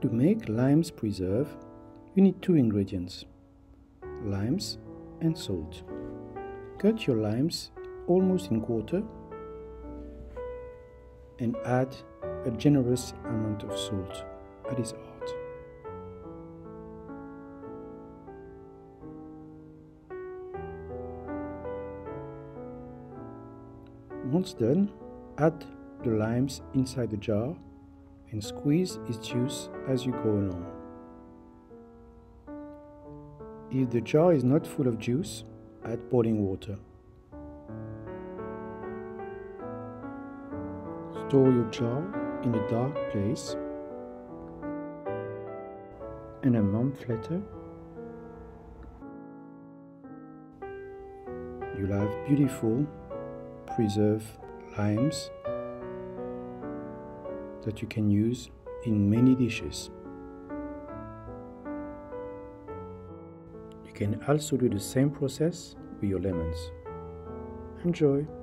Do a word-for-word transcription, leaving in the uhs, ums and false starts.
To make limes preserve, you need two ingredients, limes and salt. Cut your limes almost in quarter and add a generous amount of salt at its heart. Once done, add the limes inside the jar and squeeze its juice as you go along. If the jar is not full of juice, add boiling water. Store your jar in a dark place, and a month later, you'll have beautiful preserved limes that you can use in many dishes. You can also do the same process with your lemons. Enjoy!